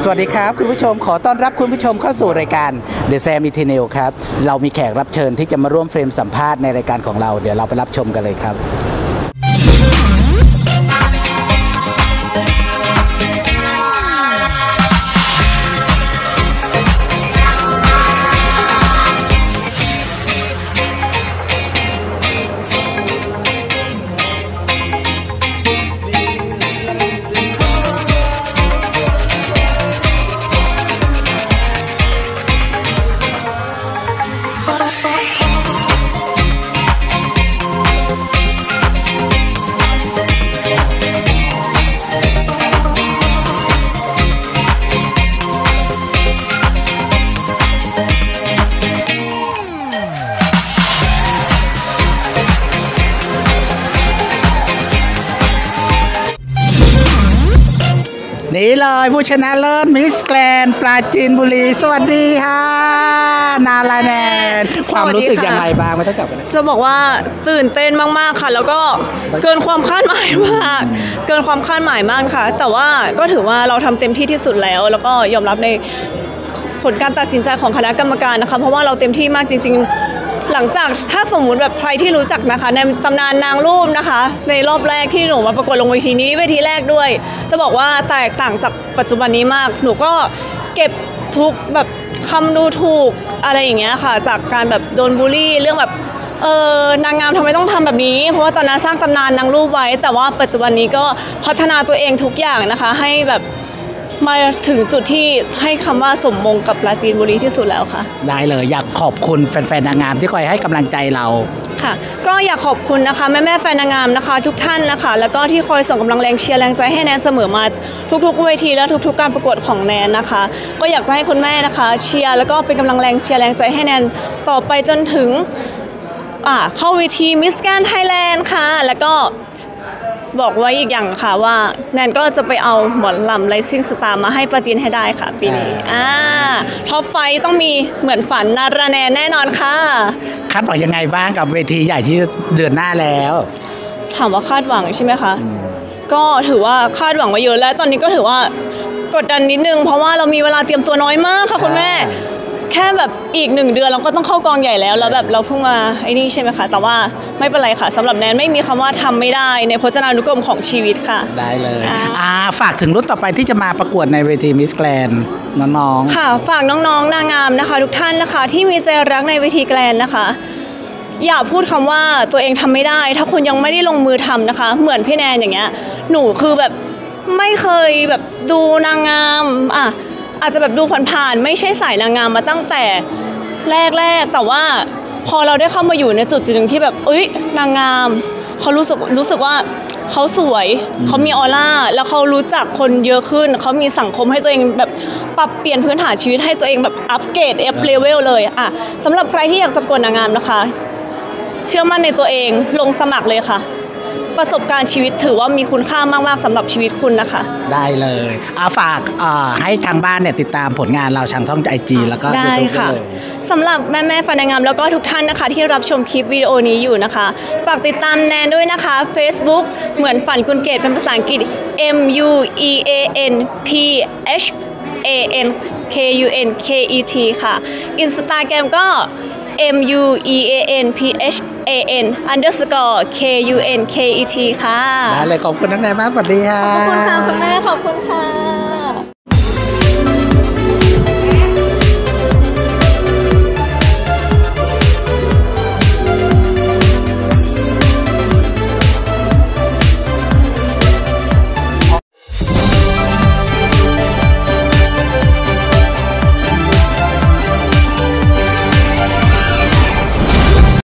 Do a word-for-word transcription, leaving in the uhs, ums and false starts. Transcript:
สวัสดีครับคุณผู้ชมขอต้อนรับคุณผู้ชมเข้าสู่รายการ The Sam Eternal ครับเรามีแขกรับเชิญที่จะมาร่วมเฟรมสัมภาษณ์ในรายการของเราเดี๋ยวเราไปรับชมกันเลยครับนี่เลยผู้ชนะเลิศมิสแกรนด์ปราจีนบุรีสวัสดีค่ะนาลาแนนความรู้สึกยังไงบ้างไม่ต้องจับกันจะบอกว่าตื่นเต้นมากๆค่ะแล้วก็เกินความคาดหมายมากเกินความคาดหมายมากค่ะแต่ว่าก็ถือว่าเราทำเต็มที่ที่สุดแล้วแล้วก็ยอมรับในผลการตัดสินใจของคณะกรรมการนะคะเพราะว่าเราเต็มที่มากจริงๆหลังจากถ้าสมมุติแบบใครที่รู้จักนะคะในตำนานนางรูปนะคะในรอบแรกที่หนูมาประกวดลงเวทีนี้เวทีแรกด้วยจะบอกว่าแตกต่างจากปัจจุบันนี้มากหนูก็เก็บทุกแบบคำดูถูกอะไรอย่างเงี้ยค่ะจากการแบบโดนบูลลี่เรื่องแบบเออนางงามทำไมต้องทำแบบนี้เพราะว่าตอนนั้นสร้างตำนานนางรูปไว้แต่ว่าปัจจุบันนี้ก็พัฒนาตัวเองทุกอย่างนะคะให้แบบมาถึงจุดที่ให้คำว่าสมมงกับปราจีนบุรีที่สุดแล้วค่ะได้เลยอยากขอบคุณแฟนๆนางงามที่คอยให้กำลังใจเราค่ะก็อยากขอบคุณนะคะแม่ๆแฟนนางงามนะคะทุกท่านนะคะแล้วก็ที่คอยส่งกำลังแรงเชียร์แรงใจให้แนนเสมอมาทุกๆเวทีและทุกๆการประกวดของแนนนะคะก็อยากจะให้คุณแม่นะคะเชียร์แล้วก็เป็นกำลังแรงเชียร์แรงใจให้แนนต่อไปจนถึงอ่าเข้าเวทีมิสแกรนด์ไทยแลนด์ค่ะแล้วก็บอกไว้อีกอย่างค่ะว่าแนนก็จะไปเอาหมอนลำ Rising Star มาให้ปราจีนให้ได้ค่ะปีนี้อ่าท็อปไฟต้องมีเหมือนฝันนาราแนนแน่นอนค่ะคาดหวังยังไงบ้างกับเวทีใหญ่ที่เดือนหน้าแล้วถามว่าคาดหวังใช่ไหมคะก็ถือว่าคาดหวังมาเยอะแล้วตอนนี้ก็ถือว่ากดดันนิดนึงเพราะว่าเรามีเวลาเตรียมตัวน้อยมากค่ะคุณแม่แค่แบบอีกหนึ่งเดือนเราก็ต้องเข้ากองใหญ่แล้วแล้วแบบเราเพิ่งมาไอ้นี่ใช่ไหมคะแต่ว่าไม่เป็นไรค่ะสำหรับแนนไม่มีคำว่าทำไม่ได้ในพจนานุกรมของชีวิตค่ะได้เลยอ่าฝากถึงรุ่นต่อไปที่จะมาประกวดในเวทีมิสแกรนด์น้องๆค่ะฝากน้องๆนางงามนะคะทุกท่านนะคะที่มีใจรักในเวทีแกรนด์นะคะอย่าพูดคำว่าตัวเองทำไม่ได้ถ้าคุณยังไม่ได้ลงมือทำนะคะเหมือนพี่แนนอย่างเงี้ยหนูคือแบบไม่เคยแบบดูนางงามอ่ะอาจจะแบบดูผ่านๆไม่ใช่สายนางงามมาตั้งแต่แรกๆแต่ว่าพอเราได้เข้ามาอยู่ในจุดจุดหนึ่งที่แบบเอ้ยนางงามเขารู้สึกรู้สึกว่าเขาสวยเขามีออร่าแล้วเขารู้จักคนเยอะขึ้นเขามีสังคมให้ตัวเองแบบปรับเปลี่ยนพื้นฐานชีวิตให้ตัวเองแบบอัปเกรดอัพเลเวลเลยอ่ะสำหรับใครที่อยากจะประกวดนางงามนะคะเชื่อมั่นในตัวเองลงสมัครเลยค่ะประสบการณ์ชีวิตถือว่ามีคุณค่ามากๆสำหรับชีวิตคุณนะคะได้เลยเอาฝากให้ทางบ้านเนี่ยติดตามผลงานเราทางช่องไอจีแล้วก็ได้ค่ะสำหรับแม่แม่แฟนนางงามแล้วก็ทุกท่านนะคะที่รับชมคลิปวิดีโอนี้อยู่นะคะฝากติดตามแนนด้วยนะคะ Facebook เหมือนฝันกุลเกตเป็นภาษาอังกฤษ M U E A N P H A N K U N K E T ค่ะ Instagram ก็ M U E A N P H A N underscore K U N K E T ค่ะได้เลยขอบคุณนักแนนมากสวัสดีค่ะขอบคุณค่ะคุณแม่ขอบคุณค่ะ